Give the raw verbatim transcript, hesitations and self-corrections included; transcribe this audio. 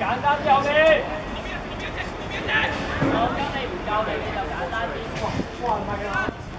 簡單啲後面。我教你唔教你，你就簡單啲。哇哇唔係啊！